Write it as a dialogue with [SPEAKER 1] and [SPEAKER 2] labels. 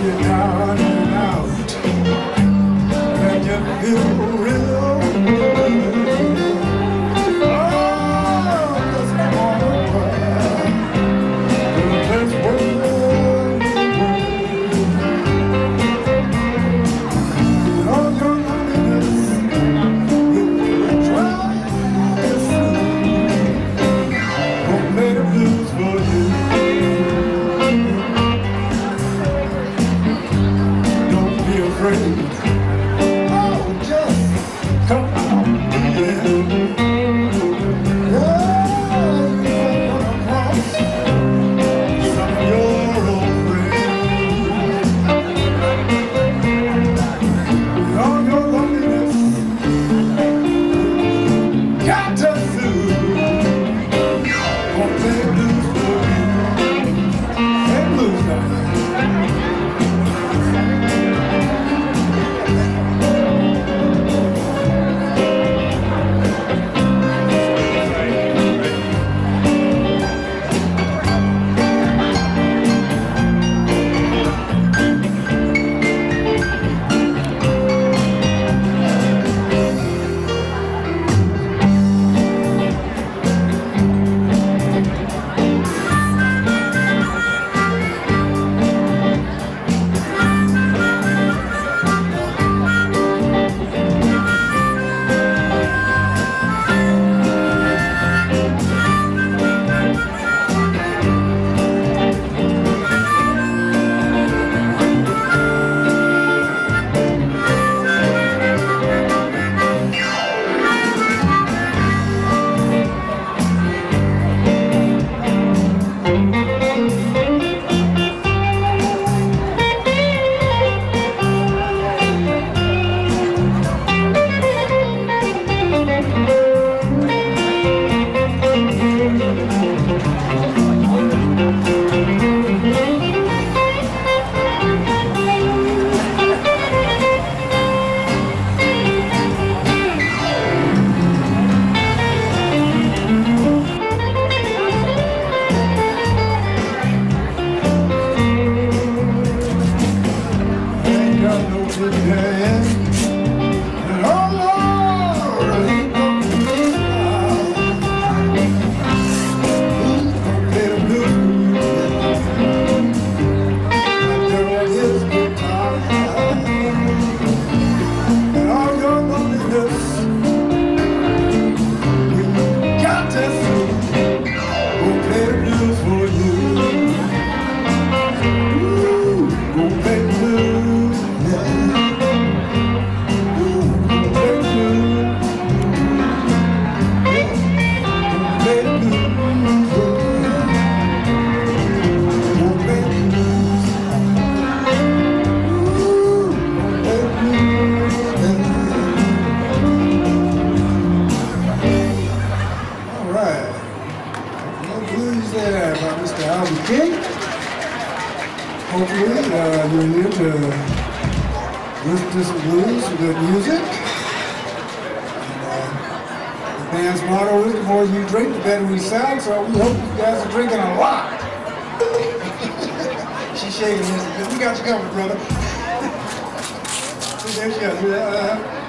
[SPEAKER 1] you down and out, and you feel real good. Oh, just wanna cry. That's what you all your loneliness, you try to soothe. Won't play the blues for you. Oh, just come on, yeah. You're gonna cross some of your old friends. All your loneliness, got to soothe. Won't play blues for you. Hey, blues now.
[SPEAKER 2] Hopefully you're here to listen to some blues and good music. And, the band's motto is the more you drink, the better we sound, so we hope you guys are drinking a lot. She's shaking his head. We got you covered, brother. There she is.